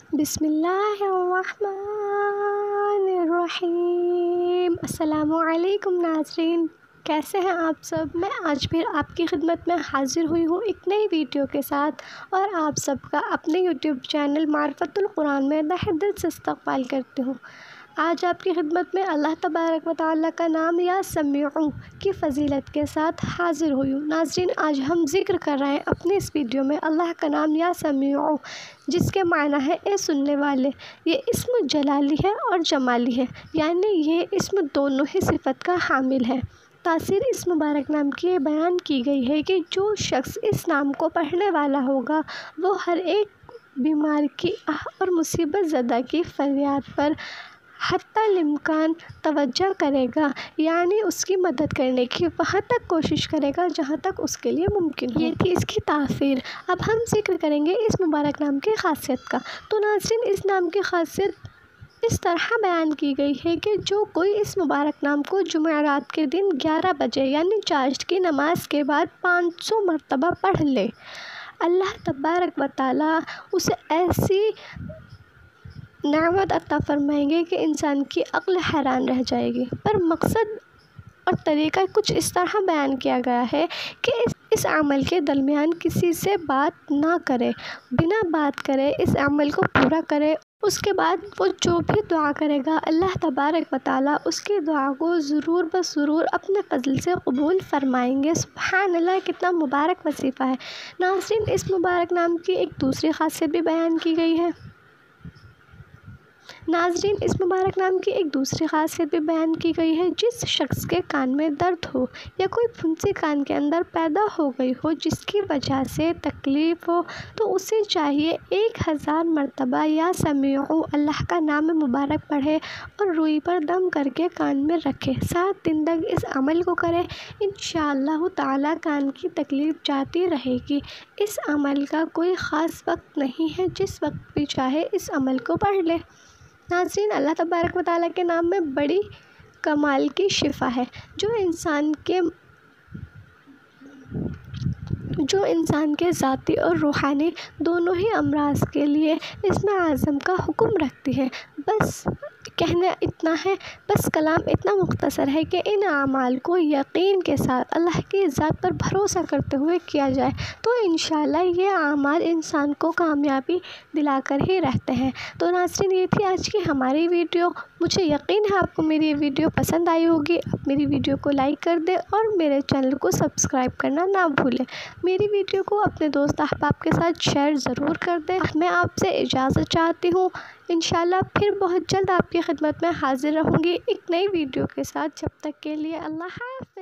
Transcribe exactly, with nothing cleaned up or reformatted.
بسم اللہ الرحمن الرحیم۔ السلام علیکم ناظرین، کیسے ہیں آپ سب؟ میں آج پھر آپ کی خدمت میں حاضر ہوئی ہوں ایک نئی ویڈیو کے ساتھ، اور آپ سب کا اپنے یوٹیوب چینل معرفت القرآن میں تہہ دل سے استقبال کرتی ہوں۔ آج آپ کی خدمت میں اللہ تبارک و تعالیٰ کا نام یا سمیع کی فضیلت کے ساتھ حاضر ہوئی ہوں۔ ناظرین، آج ہم ذکر کر رہے ہیں اپنی اس ویڈیو میں اللہ کا نام یا سمیع، جس کے معنی ہے اے سننے والے۔ یہ اسم جلالی ہے اور جمالی ہے، یعنی یہ اسم دونوں ہی صفت کا حامل ہے۔ تاثیر اس مبارک نام کی یہ بیان کی گئی ہے کہ جو شخص اس نام کو پڑھنے والا ہوگا وہ ہر ایک بیمار کی آہ اور مصیبت زدہ کی فریاد پر حتی الامکان توجہ کرے گا، یعنی اس کی مدد کرنے کی وہاں تک کوشش کرے گا جہاں تک اس کے لیے ممکن ہو۔ یہ تھی اس کی تاثیر۔ اب ہم ذکر کریں گے اس مبارک نام کی خاصیت کا۔ تو ناظرین، اس نام کی خاصیت اس طرح بیان کی گئی ہے کہ جو کوئی اس مبارک نام کو جمعرات کے دن گیارہ بجے یعنی چاشت کی نماز کے بعد پانچ سو مرتبہ پڑھ لے، اللہ تبارک و تعالیٰ اسے ایسی نعمت عطا فرمائیں گے کہ انسان کی عقل حیران رہ جائے گی۔ پر مقصد اور طریقہ کچھ اس طرح بیان کیا گیا ہے کہ اس اس عمل کے درمیان کسی سے بات نہ کرے، بنا بات کرے اس عمل کو پورا کرے۔ اس کے بعد وہ جو بھی دعا کرے گا اللہ تبارک و تعالیٰ اس کی دعا کو ضرور بس ضرور اپنے فضل سے قبول فرمائیں گے۔ سبحان اللہ، کتنا مبارک وظیفہ ہے۔ ناظرین، اس مبارک نام کی ایک دوسری خاصیت بھی بیان کی گئی ہے۔ ناظرین اس مبارک نام کی ایک دوسری خاصیت بھی بیان کی گئی ہے۔ جس شخص کے کان میں درد ہو یا کوئی پھنسی کان کے اندر پیدا ہو گئی ہو جس کی وجہ سے تکلیف ہو، تو اسے چاہیے ایک ہزار مرتبہ یا سمیع اللہ کا نام مبارک پڑھے اور روئی پر دم کر کے کان میں رکھے، سات دن تک اس عمل کو کرے۔ انشاءاللہ تعالیٰ کان کی تکلیف جاتی رہے گی۔ اس عمل کا کوئی خاص وقت نہیں ہے، جس وقت بھی چاہے اس عمل کو پڑھ لے۔ ناظرین، اللہ تبارک و تعالیٰ کے نام میں بڑی کمال کی شفا ہے، جو انسان کے جو انسان کے ذاتی اور روحانی دونوں ہی امراض کے لیے اسم اعظم کا حکم رکھتی ہے۔ بس کہنا اتنا ہے، بس کلام اتنا مختصر ہے کہ ان اعمال کو یقین کے ساتھ اللہ کی ذات پر بھروسہ کرتے ہوئے کیا جائے تو انشاءاللہ یہ اعمال انسان کو کامیابی دلا کر ہی رہتے ہیں۔ تو ناظرین، یہ تھی آج کی ہماری ویڈیو۔ مجھے یقین ہے آپ کو میری یہ ویڈیو پسند آئی ہوگی۔ آپ میری ویڈیو کو لائک کر دیں اور میرے چینل کو سبسکرائب کرنا نہ بھولیں۔ میری ویڈیو کو اپنے دوست احباب کے ساتھ شیئر ضرور کر دیں۔ میں آپ سے اجازت چاہتی ہوں۔ انشاءاللہ پھر بہت جلد آپ کی خدمت میں حاضر رہوں گی ایک نئی ویڈیو کے ساتھ۔ جب تک کے لیے اللہ حافظ۔